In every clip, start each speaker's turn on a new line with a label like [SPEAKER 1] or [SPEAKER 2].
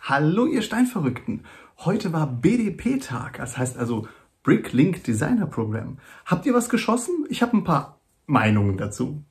[SPEAKER 1] Hallo ihr Steinverrückten! Heute war BDP-Tag, das heißt also Bricklink Designer Program. Habt ihr was geschossen? Ich habe ein paar Meinungen dazu.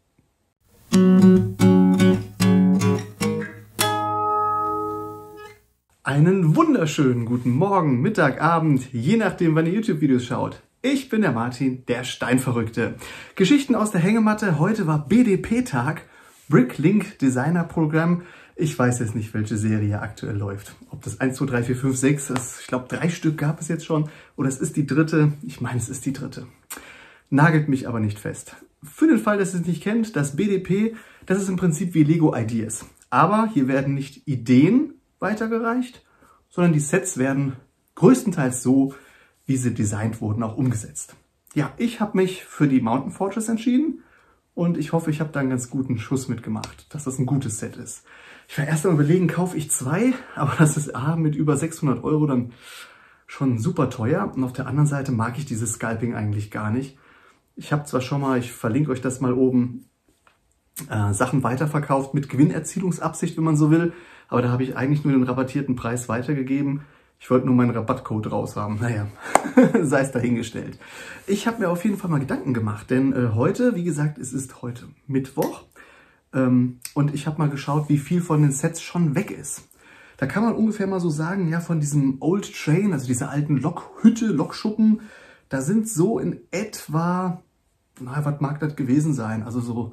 [SPEAKER 1] Einen wunderschönen guten Morgen, Mittag, Abend, je nachdem wann ihr YouTube-Videos schaut. Ich bin der Martin, der Steinverrückte. Geschichten aus der Hängematte, heute war BDP-Tag, Bricklink Designer Program. Ich weiß jetzt nicht, welche Serie aktuell läuft. Ob das 1, 2, 3, 4, 5, 6 ist. Ich glaube, 3 Stück gab es jetzt schon. Oder es ist die dritte. Ich meine, es ist die dritte. Nagelt mich aber nicht fest. Für den Fall, dass ihr es nicht kennt, das BDP, das ist im Prinzip wie Lego Ideas. Aber hier werden nicht Ideen weitergereicht, sondern die Sets werden größtenteils so, wie sie designt wurden, auch umgesetzt. Ja, ich habe mich für die Mountain Fortress entschieden. Und ich hoffe, ich habe da einen ganz guten Schuss mitgemacht, dass das ein gutes Set ist. Ich war erst mal überlegen, kaufe ich 2, aber das ist mit über 600 € dann schon super teuer. Und auf der anderen Seite mag ich dieses Scalping eigentlich gar nicht. Ich habe zwar schon mal, ich verlinke euch das mal oben, Sachen weiterverkauft mit Gewinnerzielungsabsicht, wenn man so will. Aber da habe ich eigentlich nur den rabattierten Preis weitergegeben. Ich wollte nur meinen Rabattcode raus haben. Naja, sei es dahingestellt. Ich habe mir auf jeden Fall mal Gedanken gemacht, denn heute, wie gesagt, es ist heute Mittwoch und ich habe mal geschaut, wie viel von den Sets schon weg ist. Da kann man ungefähr mal so sagen, ja, von diesem Old Train, also dieser alten Lokhütte, Lokschuppen, da sind so in etwa, na, was mag das gewesen sein? Also so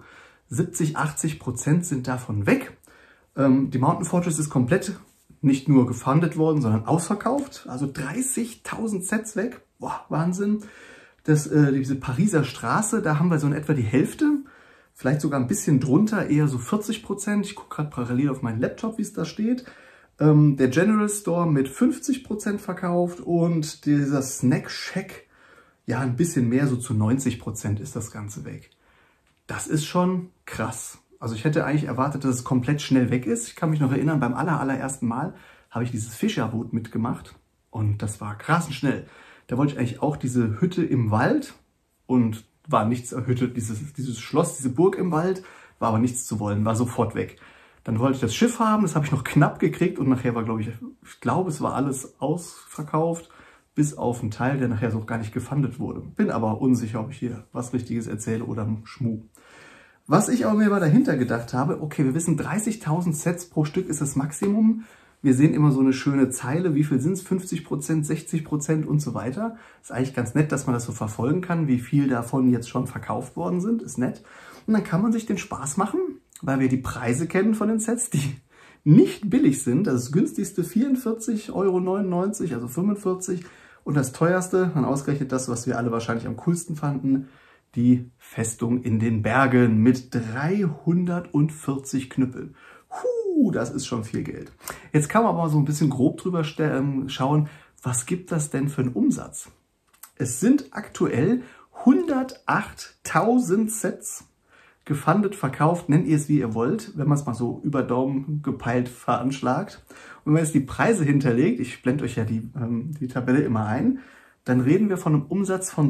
[SPEAKER 1] 70–80% sind davon weg. Die Mountain Fortress ist komplett nicht nur gefundet worden, sondern ausverkauft. Also 30.000 Sets weg. Boah, Wahnsinn. Diese Pariser Straße, da haben wir so in etwa die Hälfte. Vielleicht sogar ein bisschen drunter, eher so 40%. Ich gucke gerade parallel auf meinen Laptop, wie es da steht. Der General Store mit 50% verkauft und dieser Snack Shack, ja, ein bisschen mehr, so zu 90% ist das Ganze weg. Das ist schon krass. Also ich hätte eigentlich erwartet, dass es komplett schnell weg ist. Ich kann mich noch erinnern, beim allerersten Mal habe ich dieses Fischerboot mitgemacht und das war krass schnell. Da wollte ich eigentlich auch diese Hütte im Wald und war nichts, Hütte, dieses Schloss, diese Burg im Wald, war aber nichts zu wollen, war sofort weg. Dann wollte ich das Schiff haben, das habe ich noch knapp gekriegt und nachher war, ich glaube, es war alles ausverkauft, bis auf einen Teil, der nachher so gar nicht gefundet wurde. Bin aber unsicher, ob ich hier was Richtiges erzähle oder Schmuh. Was ich aber mir mal dahinter gedacht habe, okay, wir wissen, 30.000 Sets pro Stück ist das Maximum. Wir sehen immer so eine schöne Zeile, wie viel sind es, 50%, 60% und so weiter. Ist eigentlich ganz nett, dass man das so verfolgen kann, wie viel davon jetzt schon verkauft worden sind, ist nett. Und dann kann man sich den Spaß machen, weil wir die Preise kennen von den Sets, die nicht billig sind. Das günstigste 44,99 €, also 45. Und das teuerste, dann ausgerechnet das, was wir alle wahrscheinlich am coolsten fanden, die Festung in den Bergen mit 340 Knüppeln. Das ist schon viel Geld. Jetzt kann man aber so ein bisschen grob drüber schauen, was gibt das denn für einen Umsatz? Es sind aktuell 108.000 Sets gefundet, verkauft, nennt ihr es wie ihr wollt, wenn man es mal so über Daumen gepeilt veranschlagt. Und wenn man jetzt die Preise hinterlegt, ich blende euch ja die Tabelle immer ein, dann reden wir von einem Umsatz von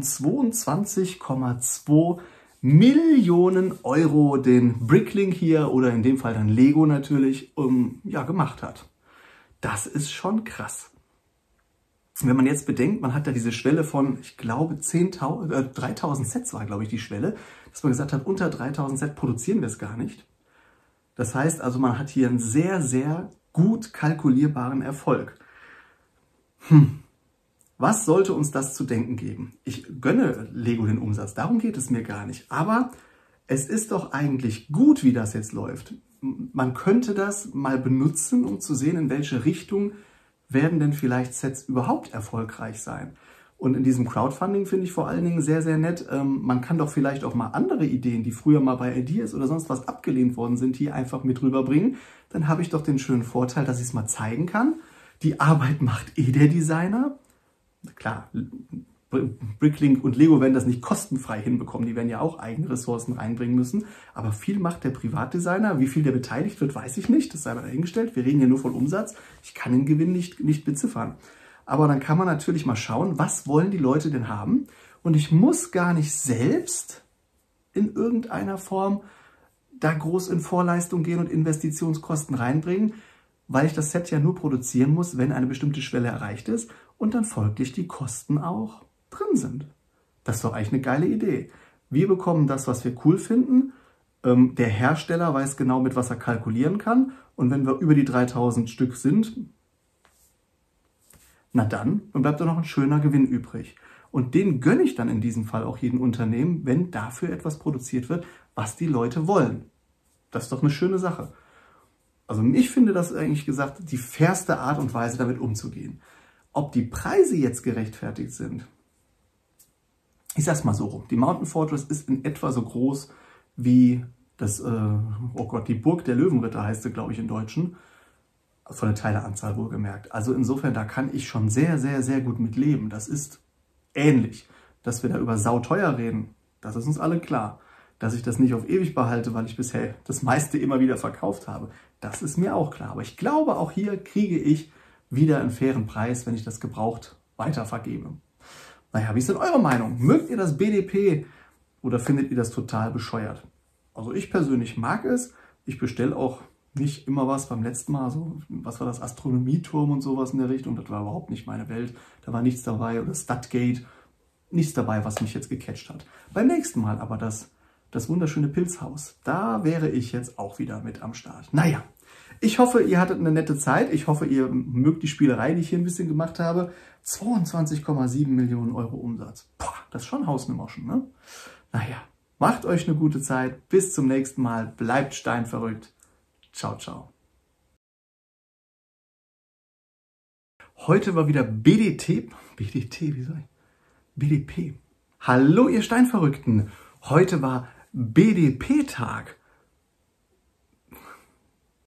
[SPEAKER 1] 22,2 Millionen €, den Bricklink hier oder in dem Fall dann Lego natürlich gemacht hat. Das ist schon krass. Wenn man jetzt bedenkt, man hat da diese Schwelle von, ich glaube, 3.000 Sets war, glaube ich, die Schwelle, dass man gesagt hat, unter 3.000 Sets produzieren wir es gar nicht. Das heißt also, man hat hier einen sehr, sehr gut kalkulierbaren Erfolg. Was sollte uns das zu denken geben? Ich gönne Lego den Umsatz, darum geht es mir gar nicht. Aber es ist doch eigentlich gut, wie das jetzt läuft. Man könnte das mal benutzen, um zu sehen, in welche Richtung werden denn vielleicht Sets überhaupt erfolgreich sein. Und in diesem Crowdfunding finde ich vor allen Dingen sehr, sehr nett. Man kann doch vielleicht auch mal andere Ideen, die früher mal bei Ideas oder sonst was abgelehnt worden sind, hier einfach mit rüberbringen. Dann habe ich doch den schönen Vorteil, dass ich es mal zeigen kann. Die Arbeit macht eh der Designer. Klar, Bricklink und Lego werden das nicht kostenfrei hinbekommen. Die werden ja auch eigene Ressourcen reinbringen müssen. Aber viel macht der Privatdesigner. Wie viel der beteiligt wird, weiß ich nicht. Das sei mal dahingestellt. Wir reden ja nur von Umsatz. Ich kann den Gewinn nicht beziffern. Aber dann kann man natürlich mal schauen, was wollen die Leute denn haben. Und ich muss gar nicht selbst in irgendeiner Form da groß in Vorleistung gehen und Investitionskosten reinbringen. weil ich das Set ja nur produzieren muss, wenn eine bestimmte Schwelle erreicht ist und dann folglich die Kosten auch drin sind. Das ist doch eigentlich eine geile Idee. Wir bekommen das, was wir cool finden. Der Hersteller weiß genau, mit was er kalkulieren kann. Und wenn wir über die 3000 Stück sind, na dann bleibt da noch ein schöner Gewinn übrig. Und den gönne ich dann in diesem Fall auch jedem Unternehmen, wenn dafür etwas produziert wird, was die Leute wollen. Das ist doch eine schöne Sache. Also ich finde das eigentlich gesagt die fairste Art und Weise, damit umzugehen. Ob die Preise jetzt gerechtfertigt sind, ich sag's mal so rum. Die Mountain Fortress ist in etwa so groß wie das, oh Gott, die Burg der Löwenritter heißt sie, glaube ich, im Deutschen. Von der Teileanzahl wohlgemerkt. Also insofern, da kann ich schon sehr, sehr, sehr gut mit leben. Das ist ähnlich. Dass wir da über sauteuer reden, das ist uns alle klar. Dass ich das nicht auf ewig behalte, weil ich bisher das meiste immer wieder verkauft habe, das ist mir auch klar. Aber ich glaube, auch hier kriege ich wieder einen fairen Preis, wenn ich das gebraucht weitervergebe. Naja, wie ist denn eure Meinung? Mögt ihr das BDP oder findet ihr das total bescheuert? Also ich persönlich mag es. Ich bestelle auch nicht immer was. Beim letzten Mal, so, was war das, Astronomieturm und sowas in der Richtung, das war überhaupt nicht meine Welt. Da war nichts dabei, oder Studgate, nichts dabei, was mich jetzt gecatcht hat. Beim nächsten Mal aber das wunderschöne Pilzhaus, da wäre ich jetzt auch wieder mit am Start. Naja, ich hoffe, ihr hattet eine nette Zeit. Ich hoffe, ihr mögt die Spielerei, die ich hier ein bisschen gemacht habe. 22,7 Millionen Euro Umsatz. Boah, das ist schon Hausnummerschen, ne? Naja, macht euch eine gute Zeit. Bis zum nächsten Mal. Bleibt steinverrückt. Ciao, ciao. Heute war wieder BDP, wie soll ich? BDP. Hallo, ihr Steinverrückten. Heute war BDP-Tag.